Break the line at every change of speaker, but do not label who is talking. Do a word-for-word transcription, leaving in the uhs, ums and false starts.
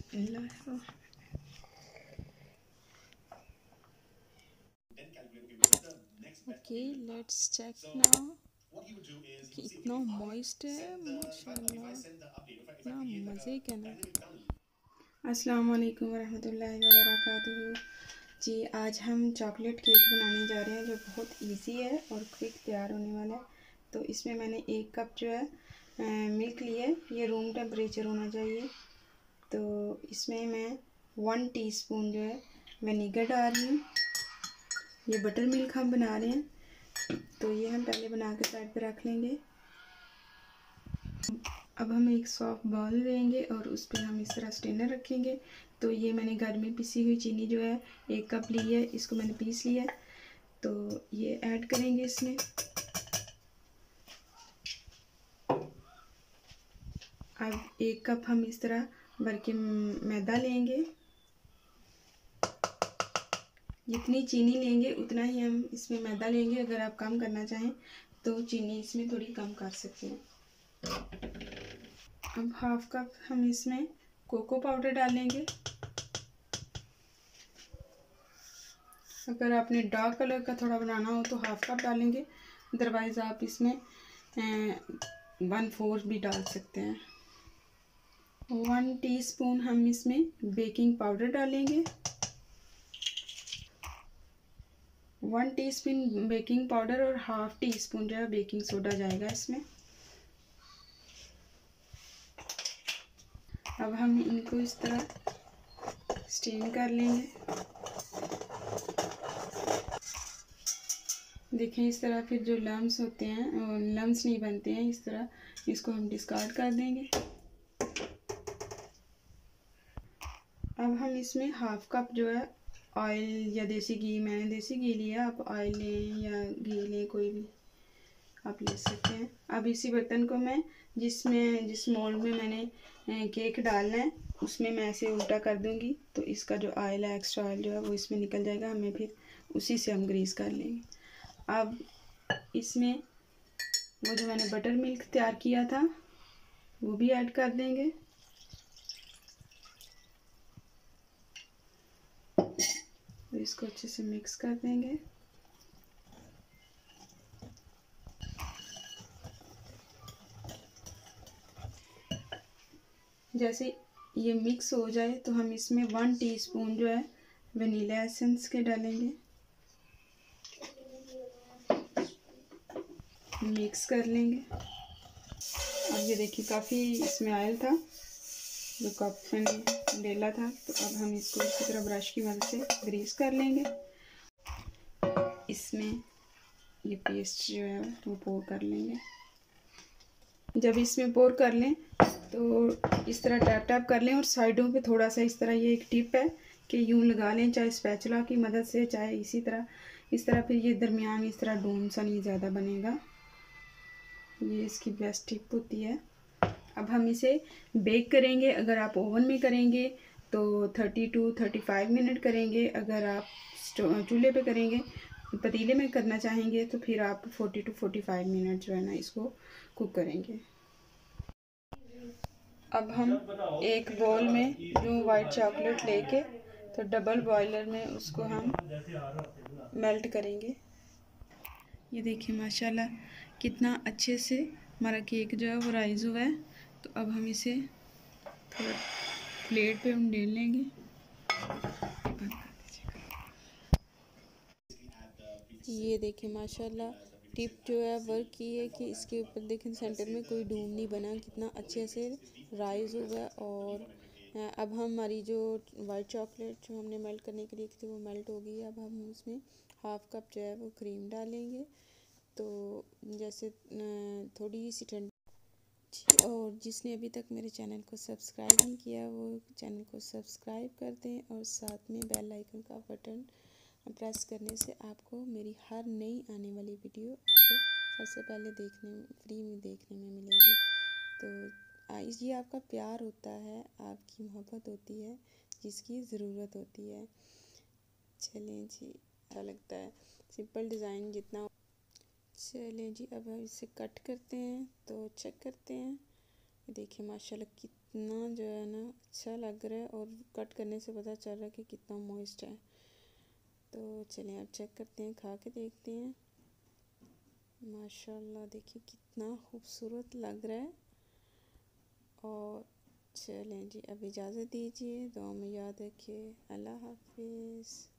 Okay, let's check now कि इतना moist है माशाल्लाह, इतना मज़े का ना।
अस्सलाम वालेकुम वरहमतुल्लाहि वबरकातुहू। जी, आज हम चॉकलेट केक बनाने जा रहे हैं जो बहुत इजी है और क्विक तैयार होने वाला है। तो इसमें मैंने एक कप जो है मिल्क लिया है, ये रूम टेम्परेचर होना चाहिए। तो इसमें मैं वन टीस्पून जो है विनेगर डाल रही हूँ। ये बटर मिल्क हम बना रहे हैं, तो ये हम पहले बना के साइड पे रख लेंगे। अब हम एक सॉफ्ट बाउल लेंगे और उस पर हम इस तरह स्ट्रेनर रखेंगे। तो ये मैंने घर में पिसी हुई चीनी जो है एक कप ली है, इसको मैंने पीस लिया है। तो ये ऐड करेंगे इसमें। अब एक कप हम इस तरह भर के मैदा लेंगे। जितनी चीनी लेंगे उतना ही हम इसमें मैदा लेंगे। अगर आप कम करना चाहें तो चीनी इसमें थोड़ी कम कर सकते हैं। अब हाफ कप हम इसमें कोको पाउडर डालेंगे। अगर आपने डार्क कलर का थोड़ा बनाना हो तो हाफ कप डालेंगे, अदरवाइज़ आप इसमें वन फोर्थ भी डाल सकते हैं। वन टीस्पून हम इसमें बेकिंग पाउडर डालेंगे। वन टीस्पून बेकिंग पाउडर और हाफ टी स्पून जो है बेकिंग सोडा जाएगा इसमें। अब हम इनको इस तरह स्टीम कर लेंगे। देखें इस तरह फिर जो लम्स होते हैं और लम्स नहीं बनते हैं, इस तरह इसको हम डिस्कार्ड कर देंगे। अब हम इसमें हाफ कप जो है ऑयल या देसी घी, मैंने देसी घी लिया, आप ऑयल लें या घी लें, कोई भी आप ले सकते हैं। अब इसी बर्तन को मैं जिसमें जिस मोल्ड में मैंने केक डालना है उसमें मैं ऐसे उल्टा कर दूंगी, तो इसका जो ऑयल है, एक्स्ट्रा ऑयल जो है वो इसमें निकल जाएगा। हमें फिर उसी से हम ग्रीस कर लेंगे। अब इसमें वो जो मैंने बटर मिल्क तैयार किया था वो भी ऐड कर देंगे। और इसको अच्छे से मिक्स कर देंगे। जैसे ये मिक्स हो जाए तो हम इसमें वन टीस्पून जो है वनीला एसेंस के डालेंगे। मिक्स कर लेंगे। अब ये देखिए काफ़ी इसमें ऑयल था जो कप मैंने डेला था, तो अब हम इसको इसी तरह ब्रश की मदद से ग्रीस कर लेंगे। इसमें ये पेस्ट जो है वो पोर कर लेंगे। जब इसमें पोर कर लें तो इस तरह टैप टैप कर लें और साइडों पे थोड़ा सा इस तरह, ये एक टिप है कि यूं लगा लें, चाहे स्पैचुला की मदद से चाहे इसी तरह इस तरह, फिर ये दरमियान इस तरह डूम सा नहीं ज़्यादा बनेगा। ये इसकी बेस्ट टिप होती है। अब हम इसे बेक करेंगे। अगर आप ओवन में करेंगे तो thirty two thirty five minute करेंगे। अगर आप चूल्हे पे करेंगे, पतीले में करना चाहेंगे तो फिर आप forty two forty five minute जो है ना इसको कुक करेंगे। अब हम एक बोल में जो वाइट चॉकलेट लेके तो डबल बॉयलर में उसको हम मेल्ट करेंगे। ये देखिए माशाल्लाह कितना अच्छे से हमारा केक जो है वो राइज हुआ है। तो अब हम इसे थोड़ा प्लेट पे हम डेल लेंगे।
ये देखिए माशाल्लाह टिप जो है वर्क की है कि इसके ऊपर देखें सेंटर में कोई डूम नहीं बना, कितना अच्छे से राइज हुआ। और अब हमारी जो वाइट चॉकलेट जो हमने मेल्ट करने के लिए थी वो मेल्ट हो गई है। अब हम उसमें हाफ कप जो है वो क्रीम डालेंगे। तो जैसे थोड़ी सी ठंडी, और जिसने अभी तक मेरे चैनल को सब्सक्राइब नहीं किया वो चैनल को सब्सक्राइब कर दें और साथ में बेल आइकन का बटन प्रेस करने से आपको मेरी हर नई आने वाली वीडियो आपको सबसे पहले देखने फ्री में देखने में मिलेगी। तो ये आपका प्यार होता है, आपकी मोहब्बत होती है, जिसकी ज़रूरत होती है। चलें जी, अच्छा लगता है सिंपल डिज़ाइन जितना। चलें जी, अब हम इसे कट करते हैं तो चेक करते हैं। देखिए माशाल्लाह कि कितना जो है ना अच्छा लग रहा है और कट करने से पता चल रहा है कि कितना मॉइस्ट है। तो चलिए अब चेक करते हैं, खा के देखते हैं। माशाल्लाह देखिए कितना खूबसूरत लग रहा है। और चलें जी, अब इजाज़त दीजिए, दुआ में याद रखिए। अल्लाह हाफिज़।